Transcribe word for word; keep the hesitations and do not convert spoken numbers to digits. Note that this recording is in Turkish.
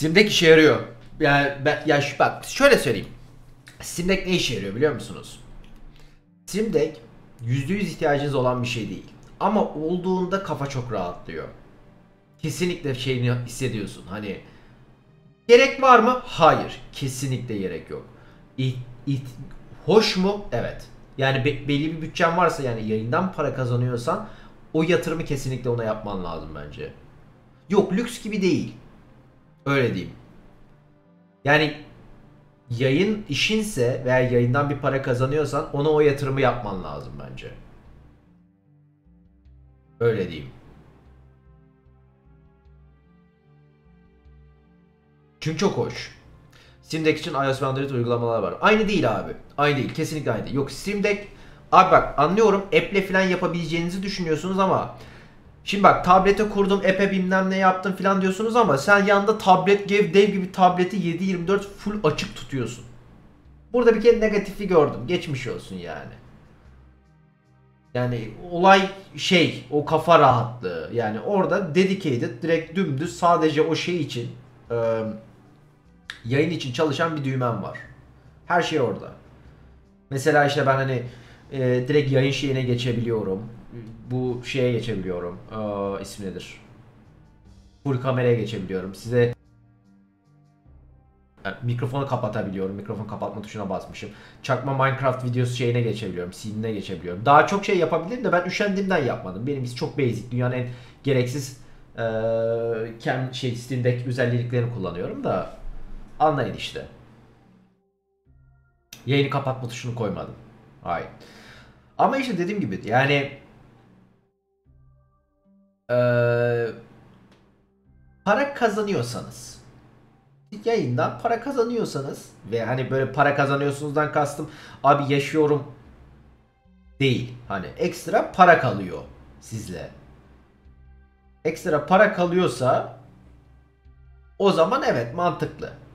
Steam Deck işe yarıyor. Yani ben, ya şu, bak şöyle söyleyeyim. Steam Deck ne işe yarıyor biliyor musunuz? Steam Deck yüzde yüz ihtiyacınız olan bir şey değil. Ama olduğunda kafa çok rahatlıyor. Kesinlikle şeyini hissediyorsun. Hani gerek var mı? Hayır. Kesinlikle gerek yok. İh, ih- hoş mu? Evet. Yani be- belli bir bütçen varsa, yani yayından para kazanıyorsan o yatırımı kesinlikle ona yapman lazım bence. Yok, lüks gibi değil. Öyle diyeyim. Yani yayın işinse veya yayından bir para kazanıyorsan ona o yatırımı yapman lazım bence. Öyle diyeyim. Çünkü çok hoş. Steam Deck için iOS ve Android uygulamalar var. Aynı değil abi. Aynı değil. Kesinlikle aynı değil. Yok, Steam Deck... Abi bak, anlıyorum. App'le falan yapabileceğinizi düşünüyorsunuz ama... Şimdi bak, tablete kurdum, app'e bilmem ne yaptım falan diyorsunuz ama sen yanında tablet, dev, dev gibi tableti yedi yirmi dört full açık tutuyorsun. Burada bir kere negatifi gördüm. Geçmiş olsun yani. Yani olay şey, o kafa rahatlığı. Yani orada dedicated, direkt dümdüz sadece o şey için, e, yayın için çalışan bir düğmem var. Her şey orada. Mesela işte ben hani e, direkt yayın şeyine geçebiliyorum. Bu şeye geçebiliyorum. Aa, ismi nedir? Full kameraya geçebiliyorum. Size yani mikrofonu kapatabiliyorum. Mikrofon kapatma tuşuna basmışım. Çakma Minecraft videosu şeyine geçebiliyorum. Scene'ine geçebiliyorum. Daha çok şey yapabilirim de ben üşendiğimden yapmadım. Benimkisi çok basic. Dünyanın en gereksiz e, kendi şey Steam Deck özelliklerini kullanıyorum da anlayın işte. Yayını kapatma tuşunu koymadım. Hayır. Ama işte dediğim gibi yani Ee, para kazanıyorsanız, yayından para kazanıyorsanız ve hani böyle para kazanıyorsunuzdan kastım abi yaşıyorum değil. Hani ekstra para kalıyor sizle. Ekstra para kalıyorsa o zaman evet, mantıklı.